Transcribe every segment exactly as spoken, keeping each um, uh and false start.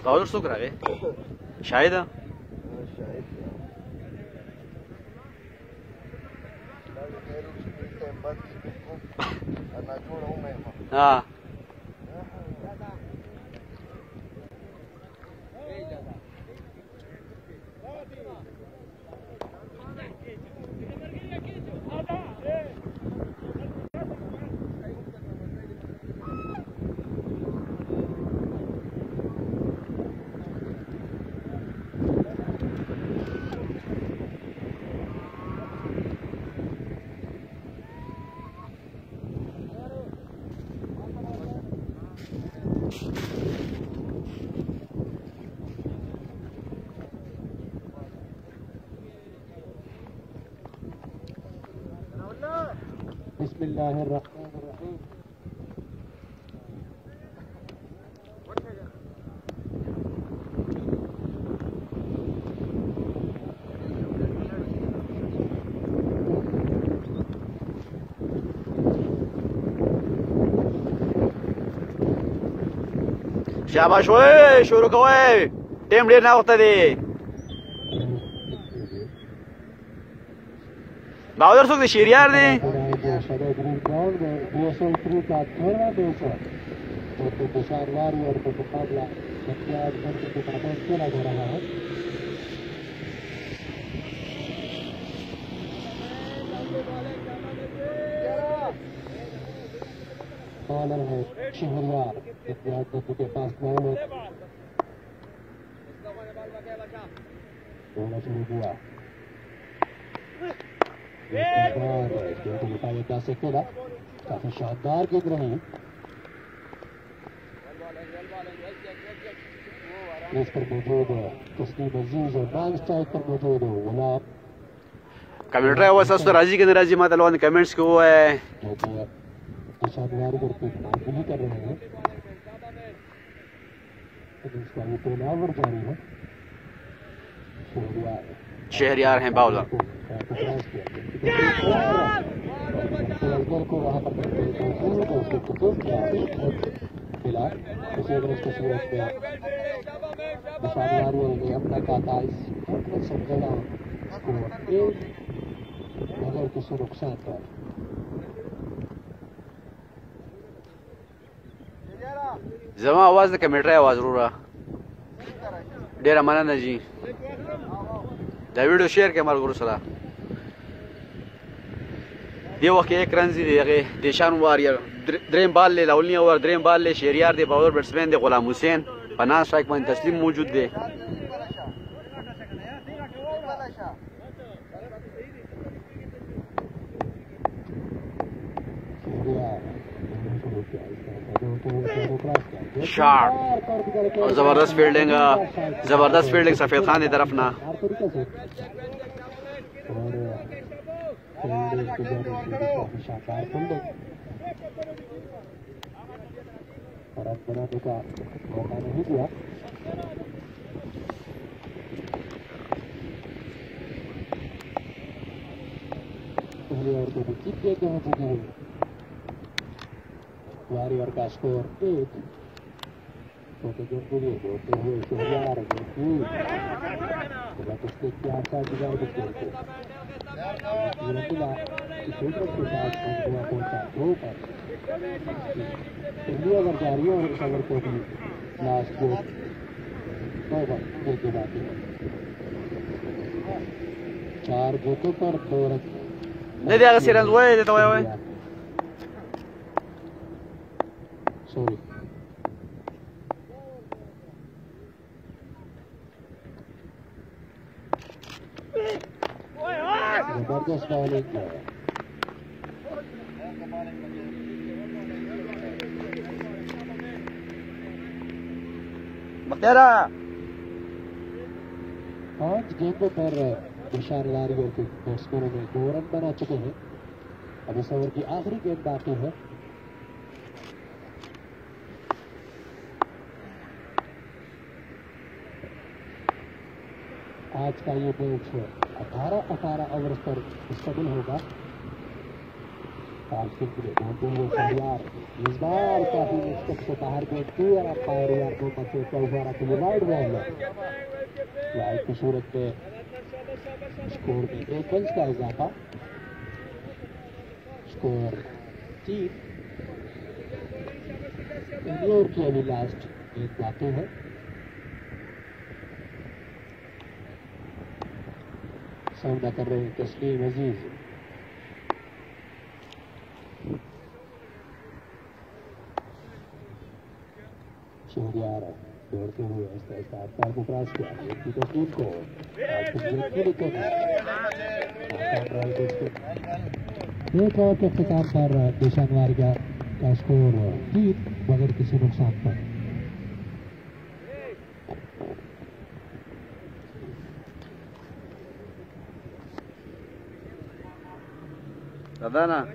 और सुख रहे शायद हाँ बिस्मिल्लाहिर्रहमानिर्रहीम। शाबाश ओए शुरू करो टेम ढेर ना होता दे बाउदर सुख शेर यार दे बॉलर है शहरयार के पास बॉल है बोला शुरू हुआ जा सकेगा काफी शानदार गेंद रही इस पर मौजूद है तस्लीम अजीज और नॉन स्ट्राइक पर मौजूद है गुलाब कमेंट रहा हुआ सस्ता राजी के राजी माता कमेंट्स को हुआ है शानदार करके नहीं कर रहे हैं इसका ये टर्नओवर जारी है शहरयार हैं बाउलर को वहां पर खिला उसे अगर इसको सूरत में निशानदारी अपना काता इस समझना को एक नजर किसी नुकसान पर जमा आवाज ने कमेंट रहा आवाज रो रहा डेरा माना ना जी दा वीडियो शेयर के हमारे गुरु सला दे वक्त एक रन जी दे देशान वारियर ड्रीम बॉल ले लाउलनी ओवर ड्रीम बॉल ले Shehriyar the bowler batsman the Ghulam Hussain पना स्ट्राइक में तस्लीम मौजूद दे शॉट और जबरदस्त फील्डिंग जबरदस्त फील्डिंग सफेद खान की तरफ ना रन बनाने का मौका नहीं दिया पहले और को जीत गए हो चुकी है वॉरियर का स्कोर एक छोटे गेम के लिए बोलते हुए शहरयार उसके क्या सा गुजार बच्चे मिला क्षेत्र के साथ पहुंचा दो पर पहली ओवर जारी है और इस ओवर को भी लास्ट दो ओवर देते बाकी चार गेंदों पर दो रन नहीं दिया रन हुए देता हुआ है सॉरी जबरदस्त बॉलिंग है पांच गेंदों पर निशान लारियों के बैट्समैनों ने दो रन बना चुके हैं अब इस ओवर की आखिरी गेंद बाकी है आज का ये मैच अठारह अठारह ओवर पर मुश्तमिल होगा कास्टिंग के लिए ढूंढते हुए शहरियार इस बार काफी मुश्किल से बाहर गेट की और अंपायर यार मोहम्मद से चौहारा के लिए वाइड बॉल वाइड की सूरत में स्कोर में एक रन का इजाफा स्कोर तीन ओवर की अभी लास्ट एक बाकी है सामना कर रहे हैं तस्लीम अजीज शहरियार दौड़ते हुए ऐसा ऐसा पैर को क्रॉस किया की तस्लीम को एक और के इख्तिताम पर निशान वारिया का स्कोर तीन बगैर किसी नुकसान पर Radana.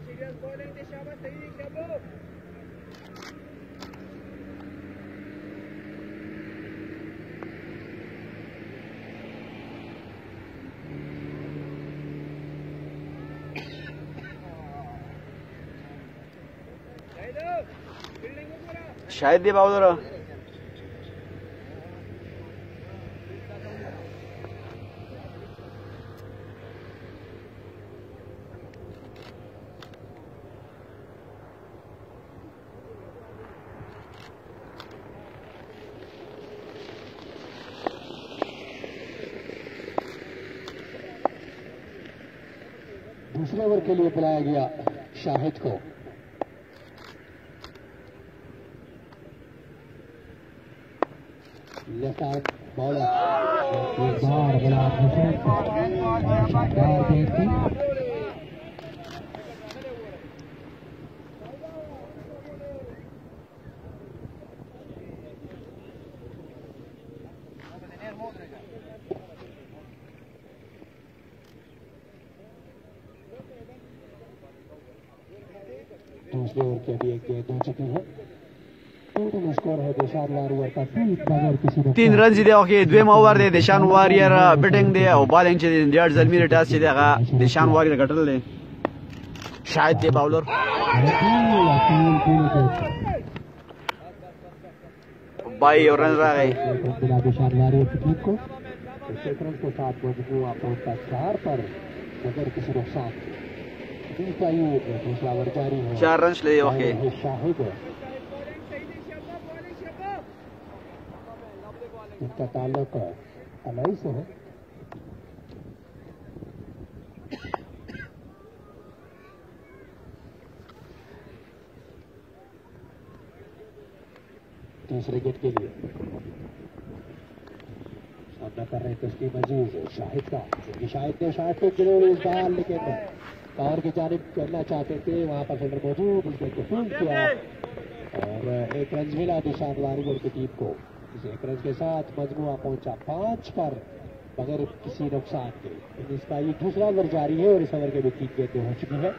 शायद दे बाउदर दूसरे ओवर के लिए बुलाया गया शाहिद को लेफ्ट आर्म बॉलर एक बार बड़ा हुसैन शानदार गेंद थी दूसरे ओवर की अभी एक गेंद हो चुकी है स्कोर है देशान वारियर का तीन बगैर किसी तीन रन دي اوكي دویم اوور دی دیشان واریر بیټینګ دی او بالینګ چې ډیر ځلمی ټاس چې دغه دیشان واریر ګټل دی شاید دی باولر بای اور رن راغی دیشان واریر کی ټیم کو सेकंड के साथ मजबूत पहुंचा चार पर बगैर किसी नुकसान का ये दूसरा ओवर जारी है चार रन ले ओके शाहिद इनका ताल्लुक अलाई से है तीसरे गेट के लिए सामना कर रहे तस्लीम अजीज शाहिद का क्योंकि शाहिद ने शाहिद को जरूर इस बार लेकिन कवर की जानिब करना चाहते थे वहां पर फील्डर मौजूद उसने फील्ड किया और एक रन मिला निशान वारियर की टीम को इस एक रन के साथ मजमुआ पहुंचा पांच पर बगैर किसी नुकसान के इसका ये दूसरा ओवर जारी है और इस ओवर के भी तीन गेंदें हो चुकी है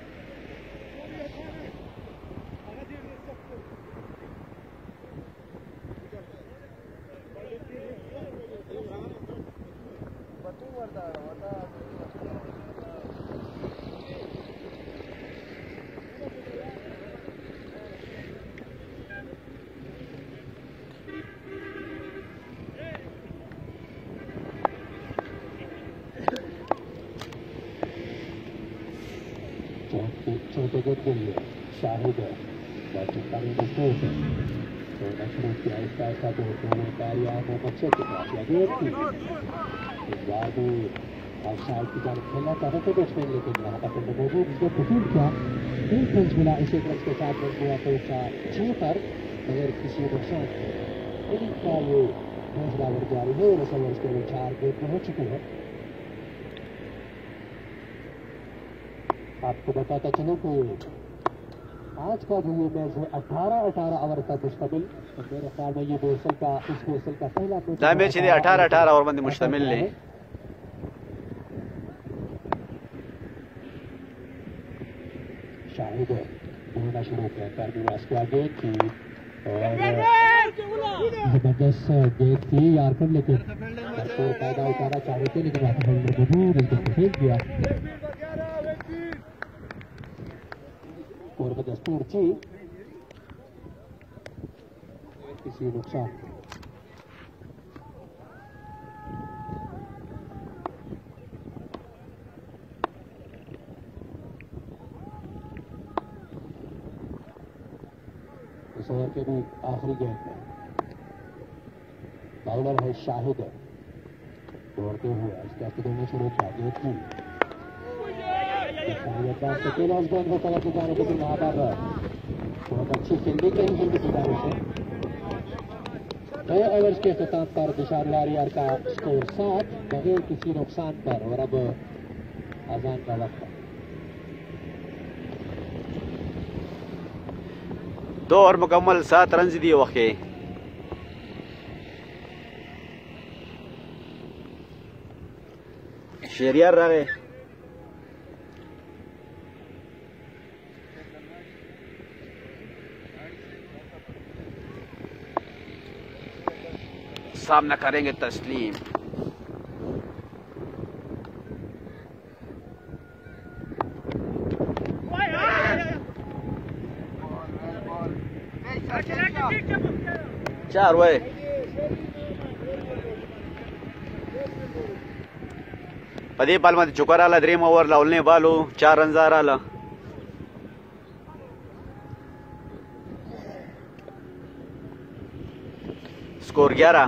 छोटे गेट के लिए शाहिद है पाकिस्तानी मशहूर है तो मशहूर किया इसका ऐसा तो कार्य मोहम्मद से गेट थी इस बार भी आउटसाइड की जान खेलना चाहते थे बैट्समैन लेकिन वहाँ पर फील्डर मौजूद इसको फील्ड किया तीन रन मिला इस एक रन के साथ रन हुआ पहुंचा छह पर बगैर किसी नुकसान का ये दूसरा ओवर जारी है और इस ओवर के लिए चार गेंद हो चुकी है आपको बताता चलूं कि आज का जो ये मैच है अठारह अठारह ओवर का मुश्तमिल मेरे ख्याल में ये बेसल का इस बेसल का पहला मैच है अठारह अठारह ओवर में मुश्तमिल है शाहिद बोलना शुरू किया कार्बिवास के आगे की और जबरदस्त गेंद थी यार पर लेकिन फायदा उठाना चाह रहे थे लेकिन वहां पर मौजूद इसको फेंक दिया दस्तूर जी किसी नुकसान इस ओवर के भी आखिरी गेंद में बाउलर है शाहिद दौड़ते हुए स्टेप देने शुरू किया गेंद की गेंद को कवर की जाने के लिए यहाँ पर बहुत अच्छी फील्डिंग करी फील्ड की जाने से दो ओवर्स के अख्ताम पर दिशान वारियर का स्कोर सात बगैर किसी नुकसान पर और अब अजान का वक्त दो और मुकम्मल सात रन दिए वक़्त शेरियार रहे सामना करेंगे तस्लीम चार वे पदे बाल मत चुकराला ड्रीम ओवर लावलने बालो चार रन जाराला स्कोर ग्यारह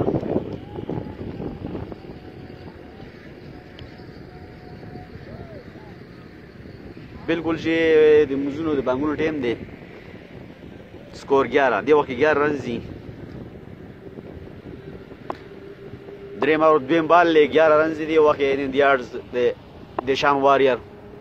बिल्कुल जे मुजुनो दे बांगुनो टेम दे स्कोर ग्यारह दे वक्त ग्यारह रन जी ड्रीम और द्वीम बाल ले ग्यारह रन जी दे वक्त इन यार्ड्स दे देशान वारियर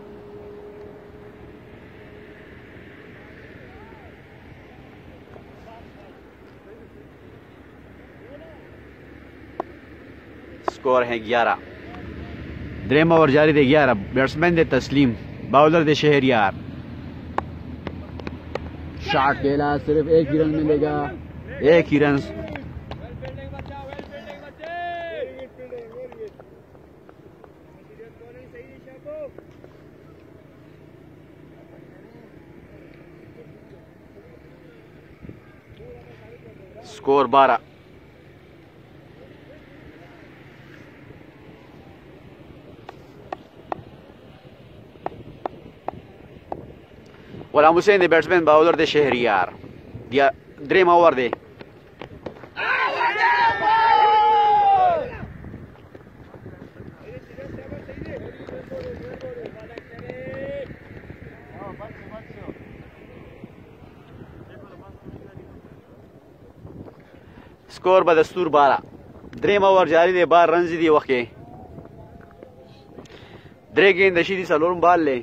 स्कोर है ग्यारह ड्रीम ओवर जारी दे ग्यारह बैट्समैन दे तस्लीम बाउलर दे शहरियार शॉट खेला सिर्फ एक ही रन मिलेगा एक ही रन स्कोर बारह Ghulam Hussain the batsman bowler the Shehriyar दिया ड्रीम ओवर दे स्कोर बदस्तूर बारह ड्रीम ओवर जारी दे बार रन दी वक्त द्रे गेंद दशीदी सलोरम बाल ले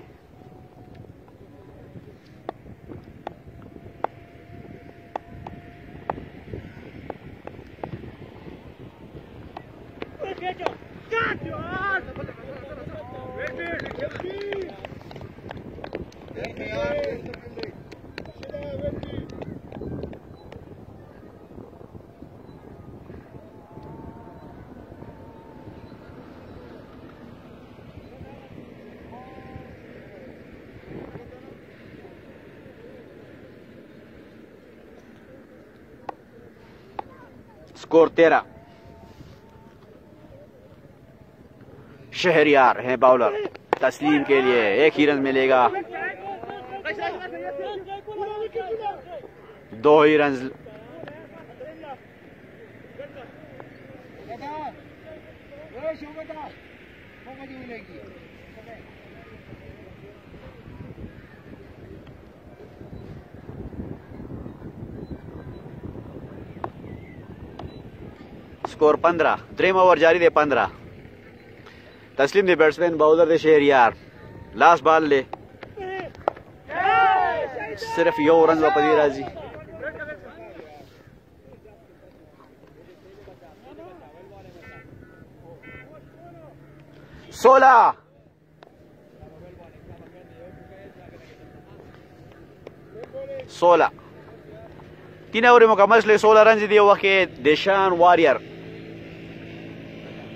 स्कोर तेरह शहरियार हैं बाउलर तस्लीम के लिए एक ही रन मिलेगा दो ही रन स्कोर पंद्रह ड्रीम ओवर जारी दे पंद्रह Tasleem the batsman bowler the Shehriyar last ball ले सिर्फ यो रन वापस राजी सोलह सोलह तीन ओवर मुकम्मल ले सोलह रन दिए वक्त देशान वारियर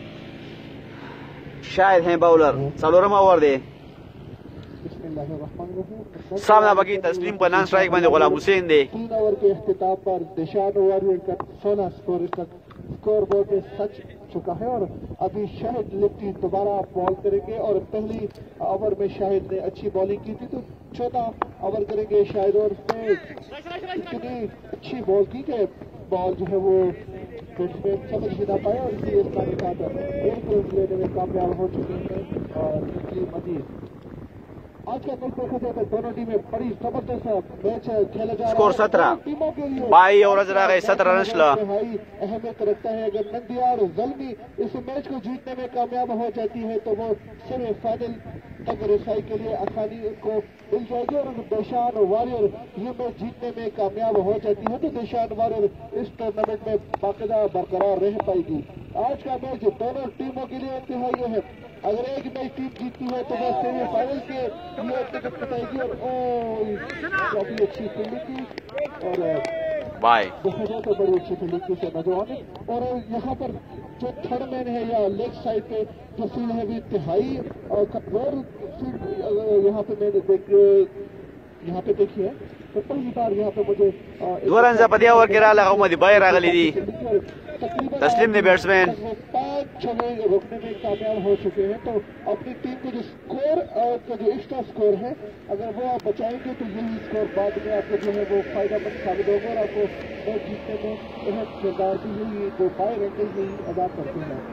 शायद हैं बाउलर सलोरम ओवर दे सामना बाकी तस्लीम पर नॉन स्ट्राइक में गुलाम हुसैन दे। तीन ओवर के इख्तिताम पर दिशान वॉरियर का सोलह स्कोर इसका स्कोर बोर्ड पे सच चुका है और अभी शाहिद लिप्टी दोबारा बॉल करेंगे और पहली ओवर में शाहिद ने अच्छी बॉलिंग की थी तो चौथा ओवर करेंगे शाहिद और उसने इतनी अच्छी बॉल की कि बॉल जो है वो बैट्समैन समझ ही ना पाया और इसलिए इसका निकाल एक रन लेने में कामयाब हो चुके हैं और तस्लीम मजीद। आज का कल देखा जाए तो दोनों टीमें बड़ी जबरदस्त मैच खेला जा रहा है। स्कोर सत्रह टीमों के लिए बाई और अजरा गए सत्रह रन ला अहमियत रखता है। अगर नंदियार जल्दी इस मैच को जीतने में कामयाब हो जाती है तो वो सेमीफाइनल तक रसाई के लिए आसानी को मिल जाएगी और अगर देशान वॉरियर ये मैच जीतने में कामयाब हो जाती है तो देशान वॉरियर इस टूर्नामेंट में बाकायदा बरकरार रह पाएगी। आज का मैच दोनों टीमों के लिए इंतहाई है। अगर एक मैच टीम जीतती है तो वो सेमीफाइनल के लिए टिकट कटाएगी और काफी अच्छी फील्डिंग की और बाय देखा जाए तो बड़ी अच्छी फील्डिंग की से नौजवान है। और यहाँ पर जो थर्ड मैन है या लेग साइड पे जो फील्ड है भी इंतहाई और कमजोर फील्ड यहाँ पे मैंने देख यहाँ पे देखी है तो पहली बार यहाँ पे मुझे दो रन से पदिया ओवर गिरा लगा मदी बाहर आ गई दी तस्लीम ने बैट्समैन पांच छह रोकने में कामयाब हो चुके हैं तो अपनी टीम को जो स्कोर का जो एक्स्ट्रा स्कोर है अगर वो आप बचाएंगे तो यही स्कोर बाद में आपको जो है वो फायदेमंद साबित होगा और आपको मैच जीतने में अहम किरदार भी यही जो बाई रन यही अदा करते हैं।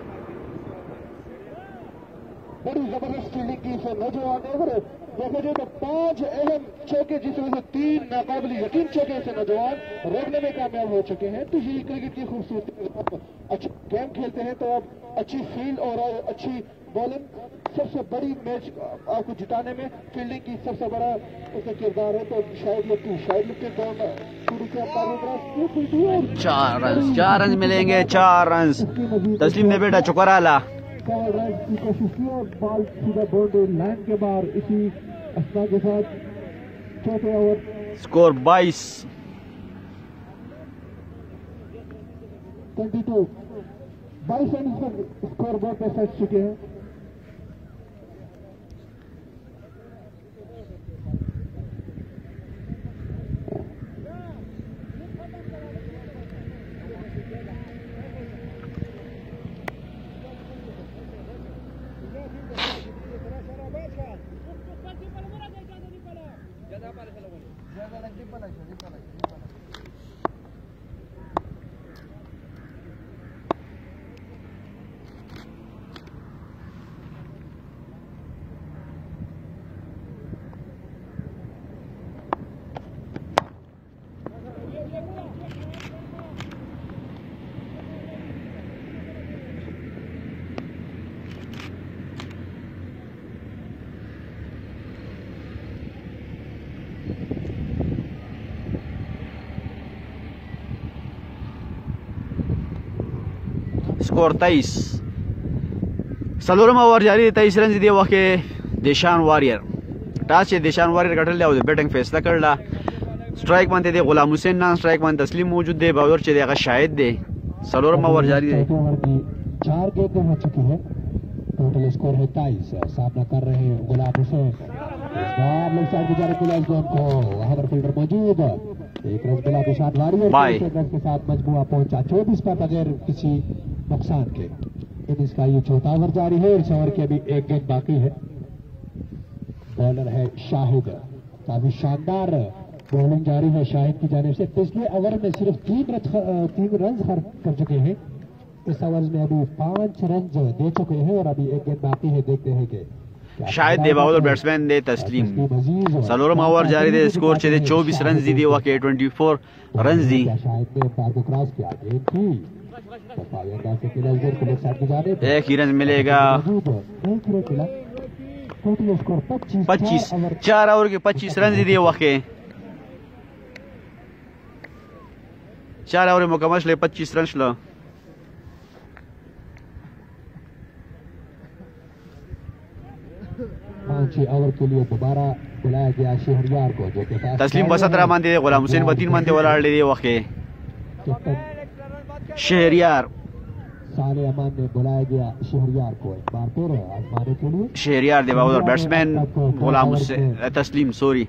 बड़ी जबरदस्त फील्डिंग की से नौजवान अगर देखा जाए तो पांच अहम चौके जिसमें से तीन नाकाबिल यकीन चौके से नौजवान रोकने में कामयाब हो चुके हैं तो यही क्रिकेट की खूबसूरती। अच्छा गेम खेलते हैं तो आप अच्छी फील्ड और अच्छी बॉलिंग सबसे बड़ी मैच आपको जिताने में फील्डिंग की सबसे बड़ा उसका किरदार है। तो शायद लिप्टी शायद लिप्टी शुरू से चार रन चार रन मिलेंगे चार रन तस्लीम ने बेटा चुकराला चार रन की कोशिश की और बॉल सीधा बाउंड्री लाइन के बाहर इसी अस्ना के साथ चौथे ओवर स्कोर बाईस ट्वेंटी टू बाईस रन पर स्कोर बोर्ड पे फंस चुके हैं। स्कोर तेईस सलोरम ओवर जारी तेईस रन दिए वके देशान वॉरियर टॉस से देशान वॉरियर कटल ले बैटिंग फैसला करला स्ट्राइक मानते the Ghulam Hussain non strike मान तस्लीम मौजूद दे बॉलर चे देगा शायद दे सलोरम ओवर जारी दे चार गेंदें हो चुकी है टोटल स्कोर है तेईस सामना कर रहे हैं गुलाम हुसैन इस बार लेग साइड की जाने के लिए जोन को वहां पर फील्डर मौजूद एक रन मिला देशान वॉरियर रन के साथ मजबूआ पहुंचा चौबीस पर बगैर किसी नुकसान के। इनिंग्स का ये चौथा ओवर जारी है इस ओवर की अभी एक गेंद बाकी है। बॉलर है शाहिद काफी शानदार बॉलिंग जारी है शाहिद की जानिब से। पिछले ओवर में सिर्फ तीन रन तीन रन खर्च कर चुके हैं इस ओवर में अभी पांच रन दे चुके हैं और अभी एक गेंद बाकी है। देखते हैं कि शायद दे बाउलर बैट्समैन दे तस्लीम सलोरम ओवर जारी दे स्कोर चे दे चौबीस रन दी दे वके चौबीस रन दी शाहिद ने पार को क्रॉस किया गेंद की एक ही रन मिलेगा पच्चीस चार ओवर के पच्चीस रन दिए वके चार ओवर मुकम्मल ले पच्चीस रन लो ओवर के लिए दोबारा बुलाया गया शहरियार को जो के तस्लीम बसतरा मान दे गुलाम हुसैन बतीन मान दे वलाड़ ले वके शहरियार साले अमान ने बुलाया गया शहरियार को एक बार फिर आजमाने के लिए। शहरियार दे बाबू और बैट्समैन गुलाम हुसैन तस्लीम सॉरी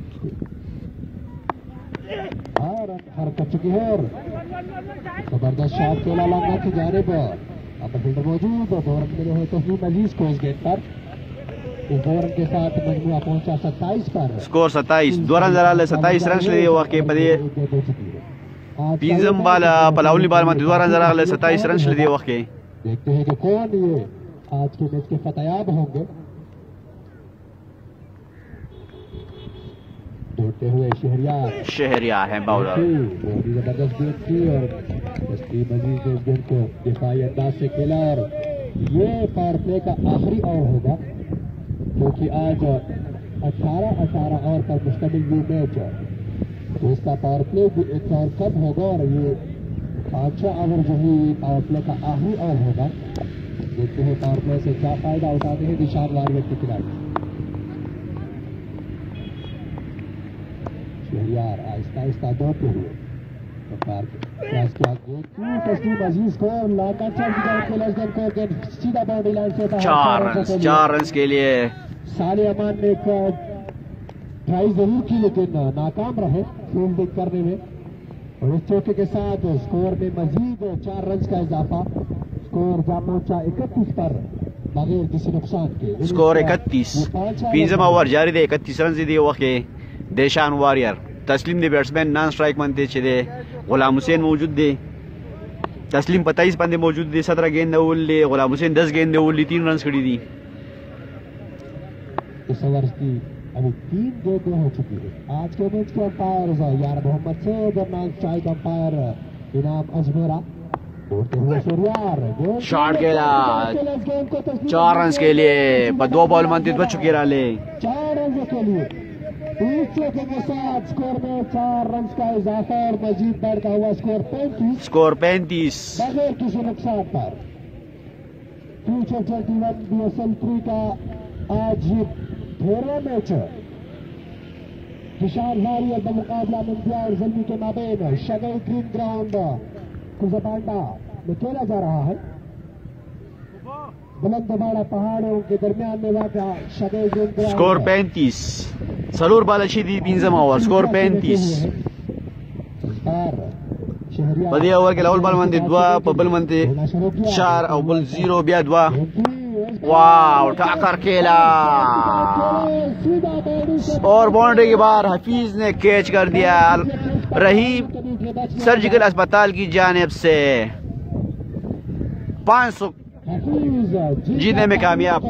और हर कर चुकी है और जबरदस्त शॉट खेला लंगा की जानिब। अब फील्डर मौजूद और ओवर मिले हुए तस्लीम अजीज को इस गेंद पर। इस ओवर के साथ मजमुआ पहुंचा सत्ताईस पर। स्कोर सत्ताईस दो रन जरा सत्ताईस रन ले वाकई पदे पिंजम बाल पलावली बाल में दो रन जरा सत्ताईस रन ले वाकई। देखते हैं कि कौन ये आज के मैच के फतेयाब होंगे। दौड़ते हुए शहरियार शहरियार है बाउलर बहुत ही जबरदस्त गेंद थी और तस्लीम अजीज ने इस गेंद को दिफाई अंदाज से खेला और ये पावर प्ले का आखिरी ओवर होगा क्योंकि आज अठारह अठारह ओवर पर मुश्तमिल ये मैच है तो इसका पावर प्ले भी एक ओवर कम होगा और ये पांचवा ओवर जो है पावर प्ले का आखिरी ओवर होगा। देखते हैं पावर प्ले से क्या फायदा उठाते हैं निशान वारियर के खिलाड़ी। शहरियार आहिस्ता आहिस्ता दौड़ते हुए तस्लीम अजीज को सीधा बाउंड्री लाइन से चार रन चार रन के लिए साले अमान ने एक ट्राई जरूर की लेकिन नाकाम रहे फील्डिंग करने में और इस चौके के साथ स्कोर में मजीद चार रन का इजाफा। स्कोर जा पहुंचा इकतीस पर बगैर किसी नुकसान के। स्कोर इकतीस पिंजम ओवर जारी दे इकतीस रन से दिए वाकई देशान वारियर तस्लीम दे बैट्समैन नॉन स्ट्राइक मनते छे गुलाम हुसैन मौजूद दे तस्लीम पताईस पंदे मौजूद दे सत्रह गेंद उल्ले गुलाम हुसैन दस गेंद उल्ली तीन रन खड़ी दी। इस ओवर की अभी तीन गेंदें हो चुकी है। आज के मैच के अंपायर यार मोहम्मद सैयद और नॉन स्ट्राइक अंपायर इनाम अजमेरा। शॉट खेला चार रन के लिए दो बॉल मंदिर बच चुके रहे चार रन के लिए इस चौके के साथ स्कोर में चार रन का इजाफा और मजीद बढ़ता हुआ स्कोर पैंतीस स्कोर पैंतीस बगैर किसी नुकसान पर। Future twenty one B S L three का आज ये तेरहवां मैच है। निशान वारियर का मुकाबला इम्तियाज जल्दी के माबेन शगई ग्रीन ग्राउंड कुजबांडा में खेला जा रहा है। बुलंदबाड़ा पहाड़ों के दरमियान में वाक़ा शगई ग्रीन ग्राउंड। स्कोर पैंतीस सलूर बाल अच्छी दी पिंजम ओवर स्कोर पैंतीस बढ़िया ओवर के लाउल बाल मंदिर दुआ पबल मंदिर चार और बल जीरो बिया दुआ वाह ठाकर खेला और बाउंड्री के बाहर हफीज ने कैच कर दिया। रहीम सर्जिकल अस्पताल की जानिब से पाँच सौ जीतने में कामयाब।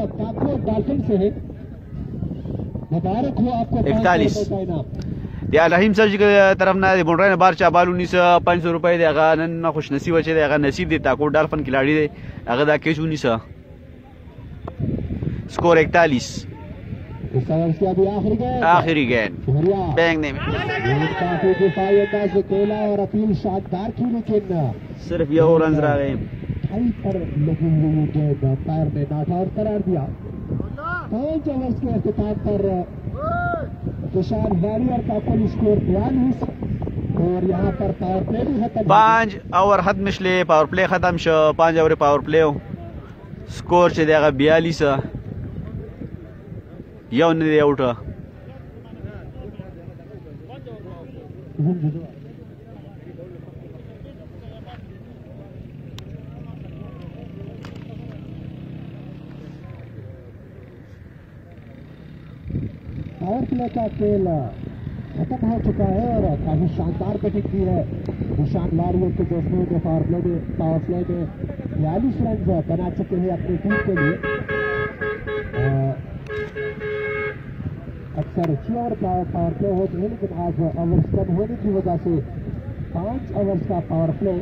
इकतालीस या रहीम सर्जिकल तरफ ना बोल रहे हैं बार चाबाल उन्नीस पाँच सौ रुपए देगा न खुश नसीब बचे देगा नसीब देता को डाल्फिन खिलाड़ी दे अगर दा कैश उन्नीस स्कोर इकतालीस आखिरी गेंद फेंकने में और अपील शानदार की लेकिन सिर्फ ये रन रह गए पर लगी हुई गेंद पैर में नॉट आउट करार दिया। पांच ओवर्स के अख्ताम पर निशान वारियर का कुल स्कोर बयालीस और यहाँ पर पावर प्ले भी खत्म पांच ओवर खत्म मिशले पावर प्ले खत्म शो पांच ओवर पावर प्ले स्कोर से देगा बयालीस यौ नहीं दे उठा पावर प्ले का खेल खत्म हो चुका है और काफी शानदार बैटिंग की है निशान वारियर के दोस्तों ने पावर प्ले में पावर प्ले में बयालीस रन बना चुके हैं अपनी टीम के लिए। अक्सर छह ओवर पावर प्ले होते हैं लेकिन आज ओवर्स कम होने की वजह से पांच ओवर्स का पावर प्ले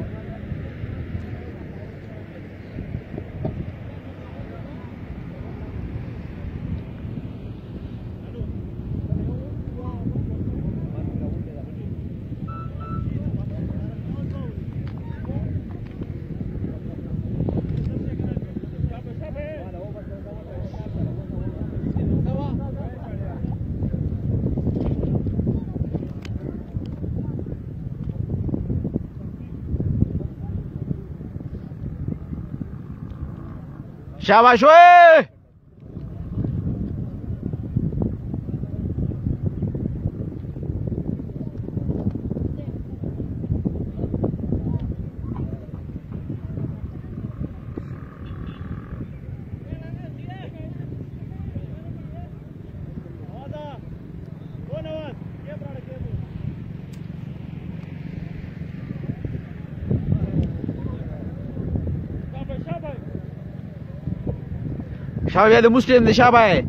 शाबाश ओए। شباب هذا مسلم ده شباب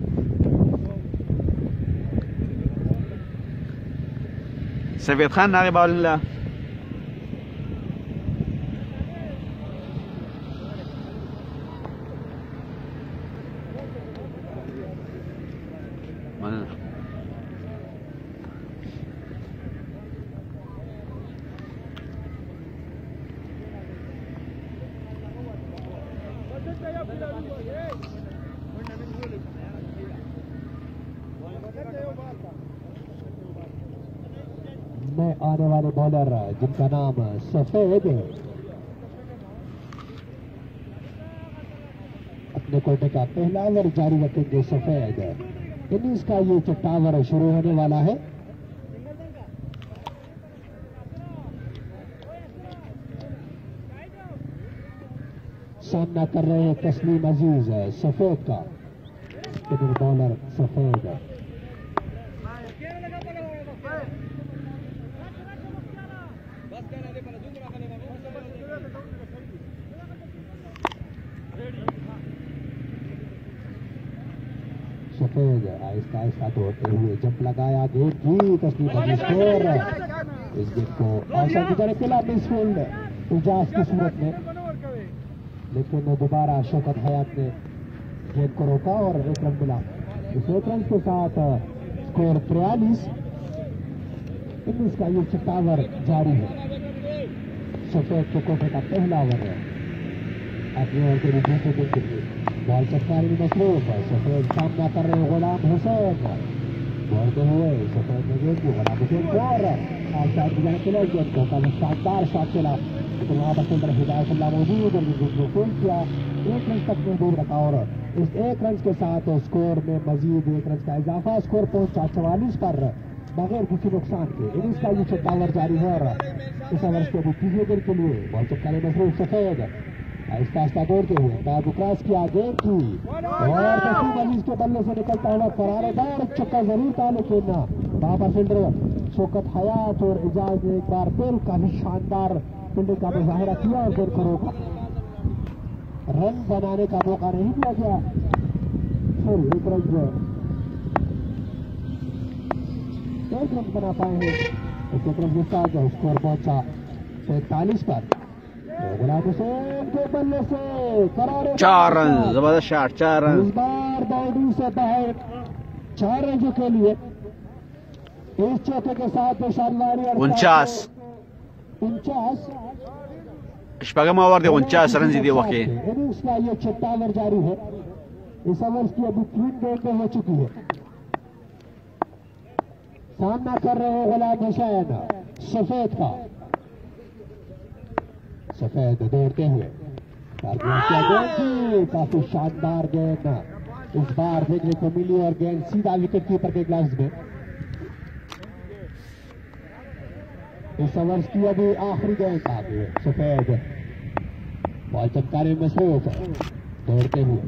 سفيد خان ناغي باول الله में आने वाले बॉलर जिनका नाम सफेद है अपने कोटे का पहला ओवर जारी रखेंगे। सफेद इनिंग्स का ये छठा ओवर शुरू होने वाला है। सामना कर रहे हैं तस्लीम अजीज सफेद का स्पिनर बॉलर सफेद। सफेद आहिस्ता आहिस्ता दौड़ते हुए जंप लगाया, गेंद की तस्लीम अजीज स्कोर। इस गेंद को आशा की तरह खेला मिसफील्ड इजाज की सूरत में, लेकिन दोबारा शौकत हयात ने गेंद को रोका और एक रन मिला। इस एक रन के साथ स्कोर तिरयालीस। इनिंग्स का ये छठा ओवर जारी है। सफेद के कोटे का पहला ओवर है। अपने ओवर के रिव्यू को देखते हुए बॉल चटकारी में मसरूफ। सफेद सामना कर रहे गुलाम हुसैन बोलते हुए सफेद ने गेंद की गुलाम हुसैन को और आउटसाइड की जाने के लिए गेंद को काफी शानदार शॉट खेला, लेकिन वहां पर फिल्डर हिदायतुल्लाह मौजूद और गेंद को फेल किया। एक रन तक महदूद रखा और इस एक रन के साथ स्कोर में मजीद एक रन का इजाफा। स्कोर पहुंचा चवालीस पर बगैर किसी नुकसान के। इनिंग्स का ये छठा ओवर जारी है और इस ओवर के अभी तीसरे गेंद के लिए बॉल चटकाने में मसरूफ सफेद आहिस्ता आहिस्ता दौड़ते हुए बैट क्रॉस किया, गेंद की और तस्लीम अजीज के बल्ले से निकलता हुआ करारेदार चक्का जरूर था, लेकिन वहां पर फील्डर शौकत हयात और इजाज ने एक बार फिर काफी शानदार फील्डिंग का मुजाहिरा किया और गेंद को रोका। रन बनाने का मौका नहीं दिया गया। फिर एक रन एक रन बना पाए हैं। एक रन के साथ स्कोर पहुंचा पैंतालीस पर। गुलाम हुसैन के बल्ले से करारे चार रन, जबरदस्त शॉट, चार रन। इस बार बाउंड्री से बाहर चार रन के लिए इस चौके के साथ उनचास उनचास शपगम ओवर दे उनचास रन दे वके। इनिंग्स का ये छठा ओवर जारी है। इस ओवर की अभी तीन गेंदें हो चुकी है। सामना कर रहे हैं गुलाम हुसैन सफेद का। सफेद दौड़ते हुए काफी शानदार गेंद इस बार देखने को मिली और गेंद सीधा विकेट कीपर के ग्लव्स में। इस ओवर की अभी आखिरी गेंद आ गई है। सफेद बॉल चमकाने में मसरूफ दौड़ते हुए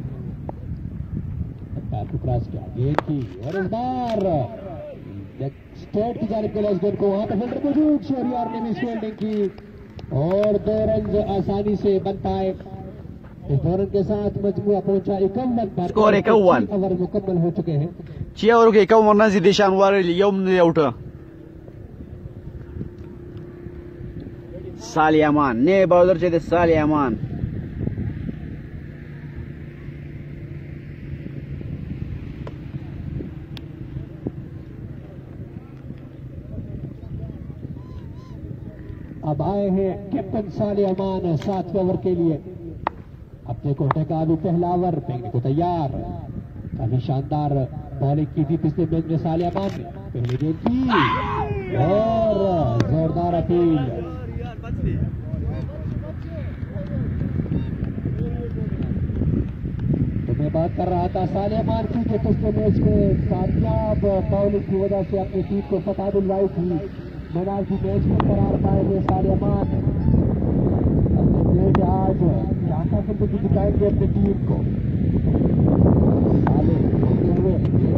क्रॉस किया, गेंद की और इस बार स्ट्रेट की जानिब के लिए इस गेंद को वहां पर फील्डर मौजूद शहरियार ने मिस फील्डिंग की और दो रन आसानी से बन पाए। इस दो रन के साथ मजमूआ पहुंचा इक्यावन पर। स्कोर इक्यावन। ओवर मुकम्मल हो चुके हैं। छह ओवर के इक्यावन रन देशान वारियर اليوم आउट। साली अमान ने बॉलर चे साली अमान अब आए हैं कैप्टन साले अमान सातवें ओवर के लिए। अपने कोटे का अभी पहला ओवर फेंकने को तैयार। काफी शानदार बॉलिंग की थी पिछले मैच में साले अमान ने। पहले गेंद की और जोरदार अपील। बात कर रहा था सालेमान की कि पिछले मैच में कामयाब बॉलिंग की वजह से अपनी टीम को फतह दिलवाई थी। मैदान की मैच में करार पाएंगे सालेमान। अपने आज क्या जिंदगी दिखाएंगे अपनी टीम को। साले होते हुए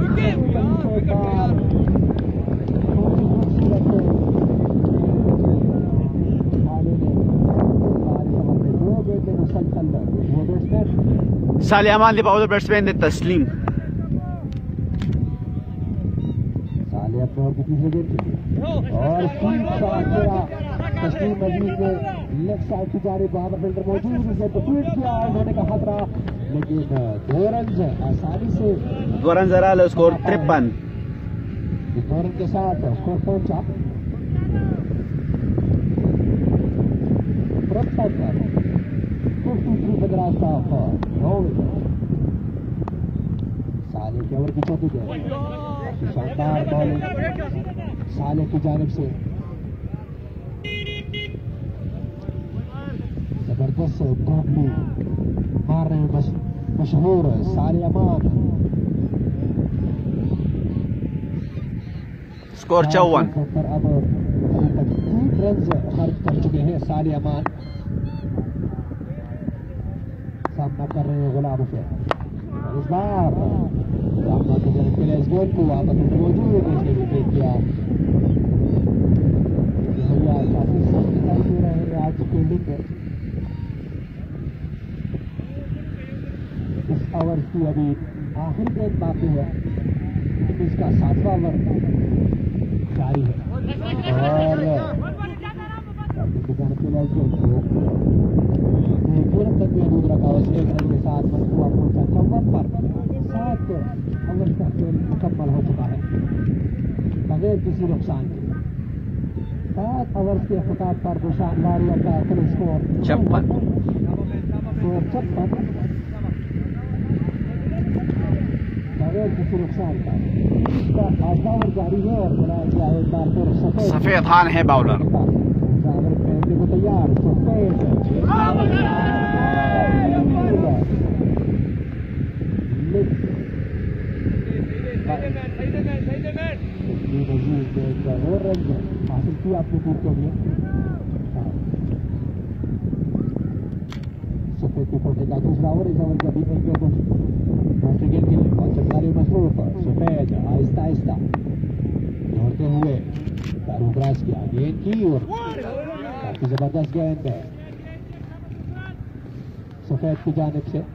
सालेमान दे पावर बैट्समैन दे तस्लीम साले अपने और किसी से देख और तस्लीम मजीद ने लेफ्ट साइड की जानिब वहां पर फिल्डर मौजूद उसे डिफीट किया होने का खतरा, लेकिन दो रन आसानी से दो रन जरा स्कोर तिरपन दो रन के साथ स्कोर पहुंचा साले के ओवर की चौथी गेंद शानदार बॉलिंग साले की जानिब से जबरदस्त गोगली मार रहे हैं मशहूर साले अमान। स्कोर चौवन पर अब तीन रन खर्च कर चुके हैं साले अमान। सामना कर रहे हैं गुलाम हुसैन। इस बार सामना करने के लिए इस गेंद को वहां पर मौजूद है, इसने भी देख किया। काफी सख्त दिखाई दे रहे हैं आज फील्डिंग में। इस ओवर की अभी आखिरी गेंद बाकी है, इसका सातवां ओवर जारी है और तुरंत तक मौजूद रखा हुआ एक रन के साथ मजबूआ पहुंचा चौवन पर। सात ओवर का खेल मुकम्मल हो चुका है बगैर किसी नुकसान के। सात ओवर के अख्ताम पर निशान वारियर का कुल स्कोर छप्पन स्कोर छप्पन बगैर किसी नुकसान का। इसका आठवां ओवर जारी है और बनाया गया है एक बार फिर सफेद सफेद खान है बाउलर पहनने को तैयार सफेद और रन हासिल किया अपनी टीम के लिए। सफेद के कोटे का दूसरा ओवर, इस ओवर का भी एक दूसरी गेंद के लिए और चमकारी मसरूफ सफेद आहिस्ता आहिस्ता दौड़ते हुए दारू क्रॉस किया गेंद की और काफी जबरदस्त गेंद है सफेद की जानिब से।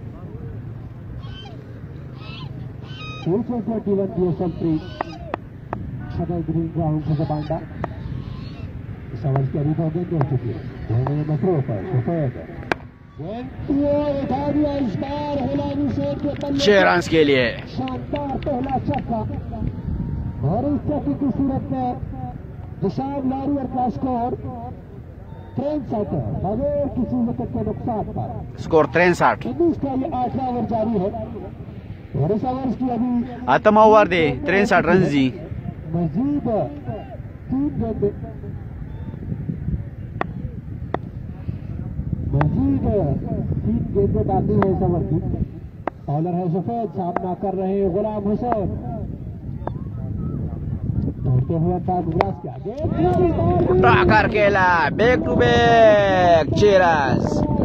ट्वेंटी वन बीएसएल थ्री सदर ग्रीन ग्राउंड से बांधा। इस ओवर की अभी दो गेंद हो चुकी है मसरूफ है सफेद उठा दिया इस बार गुलाम हुसैन के पल्ले छह रन के लिए शानदार पहला छक्का और इस चक्के की सूरत में दिशान वारियर का स्कोर तिरसठ बगैर किसी विकेट के नुकसान पर। स्कोर तिरसठ इसका ये आठवां ओवर जारी है और इस ओवर की अभी आठवां ओवर दे तिरसठ रन जी मजीद तीन गेंद मजीद तीन गेंदें बाकी है इस ओवर की। बॉलर है सफेद, सामना कर रहे हैं गुलाम हुसैन। दौड़ते हुए उठा कर खेला बैक टू बैक चेरास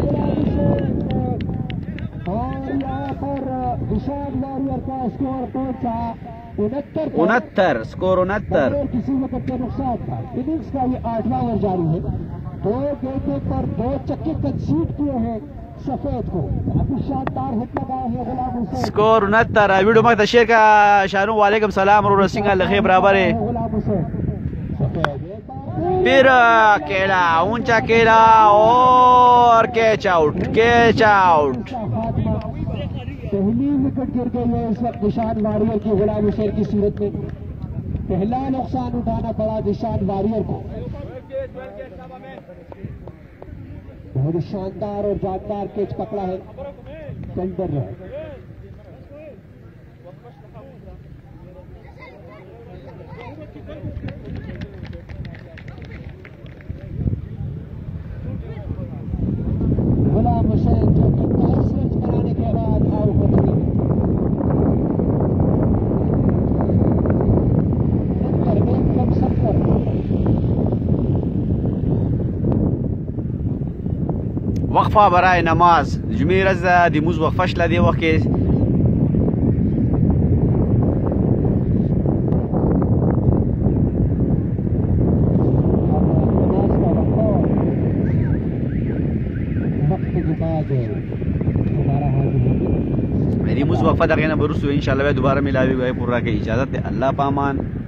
और यहाँ पर दिशान वारियर का स्कोर पहुंचा उनहत्तर उनहत्तर स्कोर उनहत्तर किसी विकेट के नुकसान था। इनिंग्स का ये आठवां ओवर जारी है। दो गेंदों पर दो चक्के कंसीड किए हैं सफेद को। काफी शानदार हिट लगाए हैं गुलाम हुसैन। स्कोर उनहत्तर वीडियो मत शेयर का शानू वालेकुम सलाम और सिंह लखे बराबर है गुलाम हुसैन फिर केला ऊंचा केला और कैच आउट कैच आउट। पहली विकेट गिर गई है इस वक्त दिशान वारियर की गुलाम हुसैन की सूरत में। पहला नुकसान उठाना पड़ा दिशान वारियर को। बहुत शानदार और जानदार कैच पकड़ा है फील्डर ने। गुलाम हुसैन जो कि दस रन बनाने के बाद आउट हो गए। وقفه برای نماز جمعه ورځ ده د لمونځ وقفه شله دې وخت کې د لمونځ وقفه دغې نه به وروسته انشاءالله بیا دوباره میلاوي به یې پوره کوي. اجازت دی. الله په امان.